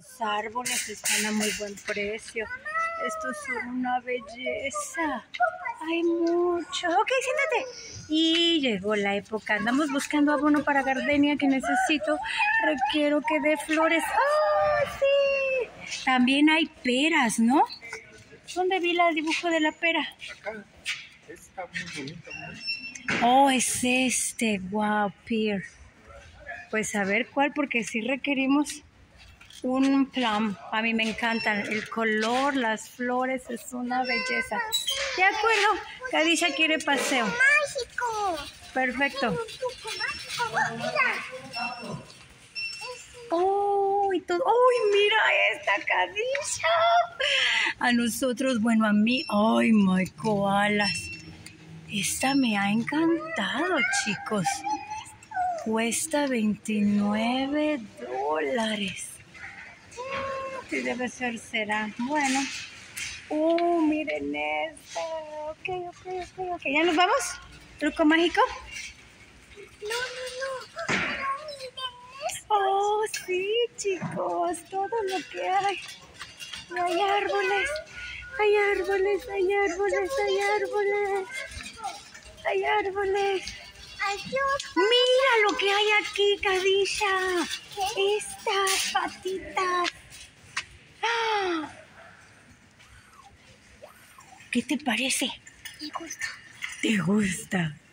Los árboles están a muy buen precio. Estos son una belleza. Hay mucho. Ok, siéntate. Y llegó la época. Andamos buscando abono para gardenia que necesito. Requiero que dé flores. ¡Oh, sí! También hay peras, ¿no? ¿Dónde vi el dibujo de la pera? Acá. Está muy bonito, ¿no? Oh, es este. Wow, pear. Pues a ver cuál, porque sí requerimos un plum. A mí me encantan. El color, las flores, es una belleza. De acuerdo. Kadisha quiere paseo. ¡Mágico! Perfecto. ¡Mira! ¡Oh! Y todo. ¡Ay, mira esta Kadisha! A nosotros, bueno, a mí. ¡Ay, my koalas! Esta me ha encantado, chicos. Cuesta $29. Sí, debe ser, será. Bueno. Miren esto. Ok. ¿Ya nos vamos? ¿Truco mágico? No, miren esto. Oh, sí, chicos. Todo lo que hay. Y hay árboles. Hay árboles. Hay árboles. Adiós. Mira lo que hay aquí, Kadisha. Estas patitas. ¡Ah! ¿Qué te parece? Me gusta. ¿Te gusta?